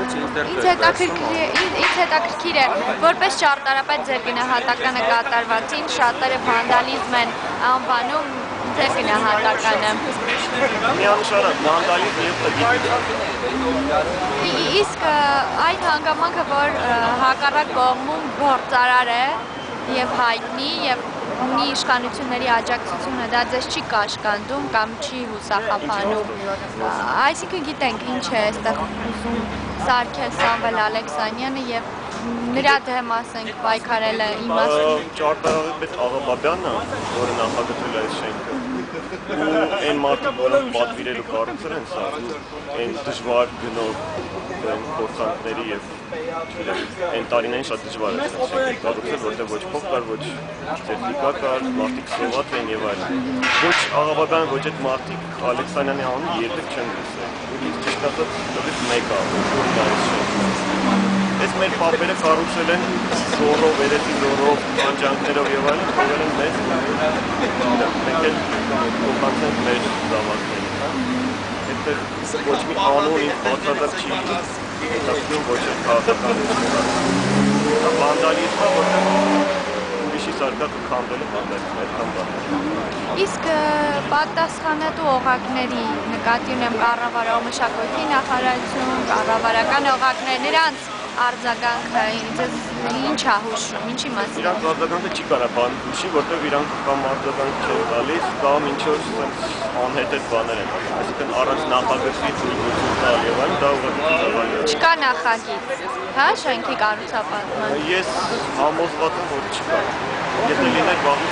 Ինձ հետաքրքիր է, որպես ճարտարապետ ձեր գնահատականը կատարվածին, շատերը վանդալիզմ են անվանում ձեր գնահատականը։ Միանշանակ վանդալիզմ և տգիտություն։ Իսկ այդ հանգամանքը, որ հակառակ կողմում գործարար է և հայտնի և ունի իշխանությունների աջակցությունը, դա ձեզ չի կաշկանդում կամ չի հուսախաբանում։ Այսինքն գիտենք ինչ է այստեղ ուզում սարքել Սամվել Ալեքսանյանը և նրա դեմ ասենք պայքարել է իմաստուն։ Ճարտարապետ Աղաբաբյանը, որը նախագծել է այս շենքը, ու այն մարդիկ, որոնք պատվիրել ու կառուցել են սա, այն դժվար գնով փորձանքների և այն տարիներին շատ դժվար է շենքը կառուցել, որտեղ ոչ փող կար, ոչ տեխնիկա կար, մարդիկ սոված էին և այլն։ Ոչ Աղաբաբյանը, ոչ այդ մարդիկ Ալեքսանյանի անունը երբեք չեն լսել։ Ինձ ճիշտ ասած տվեց մեկ է, որն է այս շենքը։ Այս մեր պապերը կառուցել են զոռով, երեսի զոռով, անջանքներով և այլն, թողել են մեզ, մենք էլ փոխանցենք մեր զավակներին։ Հետև ոչ մի անուն ինձ բացարձակ չի հետաքրքրում, ոչ էլ քաղաքականություն։ Վանդալիզմը, որտեղ ուրիշի սարկակը քանդել է վանդալիզմը, այդքան բան։ Իսկ պատասխանատու օղակների նկատի ունեմ կառավարամշակույթի նախարարություն, կառավարական օղակներ, նրանց արձագանքը ձեզ ինչ է հուշում, ինչի մասին։ Իրանց արձագանքը չի կարա բան հուշի, որտեղ իրանք կամ արձագանք չեն տալիս, կամ ինչ-որ անհետետ բաներ են ասում, այսինքն առանց նախագծից ուրույն տալ և այլն, դա ուղղակի ցավալի է։ Չկա նախագիծ, հա, շենքի կառուցապատման։ Ես համոզված եմ, որ չկա։ Եթե լիներ վաղուց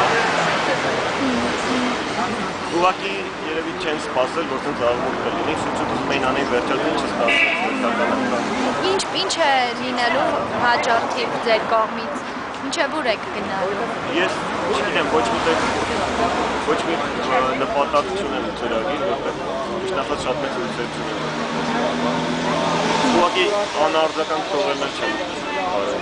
ուղղակի երևի չեն սպասել, որ ցենց աղմուկ կլինի, շուտ-շուտ ուզում էին անեն վերջացնել չստացվեց։ Ինչ է լինելու հաջորդիվ ձեր կողմից, մինչև ուր եք գնալու։ Ես չգիտեմ, ոչ մի նպատակ չունեմ ծրագիր, որտեղ միշտ ասած շատ մեծ հույսեր չունեմ։ Ուղղակի անարձական թողել չեմ կարող։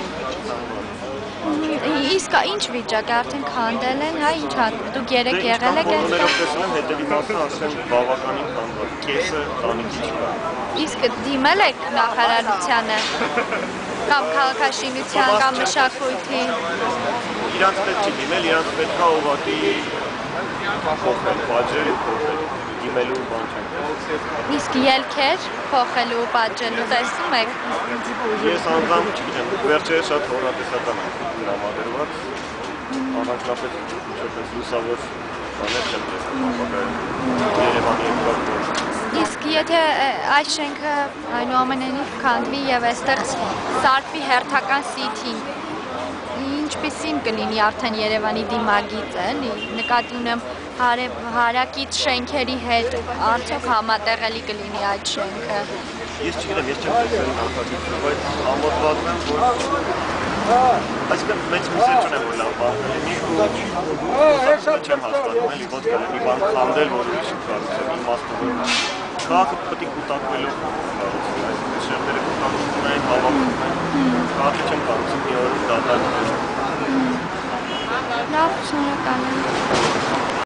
Իսկ ինչ վիճակ է, արդեն քանդել են, հա, ինչ դուք երեք եղել եք այստեղ։ Բոլորներով տեսնում եմ, հետևի մասը ասեմ բավականին քանդված, կեսը տանիքի չկա։ Իսկ դիմել եք նախարարությանը կամ քաղաքաշինության կամ մշակույթի։ Իրանց պետք չի դիմել, իրանց պետք է ուղղակի փոխել, բաժերը փոխել, դիմելու բան չեն։ Իսկ ելքեր փոխելու պատժելու տեսնում եք։ Ես անձամբ չգիտեմ, վերջերս շատ հոռատեսական եմ տրամադրված, առանձնապես ինչպես լուսավոր բաներ չեմ տեսնում ապագայում Երևանի երկրորդ։ Իսկ եթե այս շենքը այնուամենայնիվ քանդվի և այստեղ սարքվի հերթական սիթինգ, ինչպիսին կլինի արդեն Երևանի դիմագիծը, էլի, նկատի ունեմ հարակից շենքերի հետ արդյոք համատեղելի կլինի այդ շենքը։ Ես չգիտեմ, ես չեմ տեսել նախագիծը, բայց համոզված եմ, որ այսինքն մեծ հույսեր չունեմ, որ լավ բան կլինի ու չեմ հաստատում, էլի ոնց կլինի բան քանդել, որ ուրիշը կառուցել, իմաստով քաղաքը պետք է կուտակվելով կառուցվի, այսինքն շերտերը կուտակվում են, հավաքում են, քաղաքը չեմ կառուցում մի օր դատարկ։ Լավ, շնորհակալ եմ։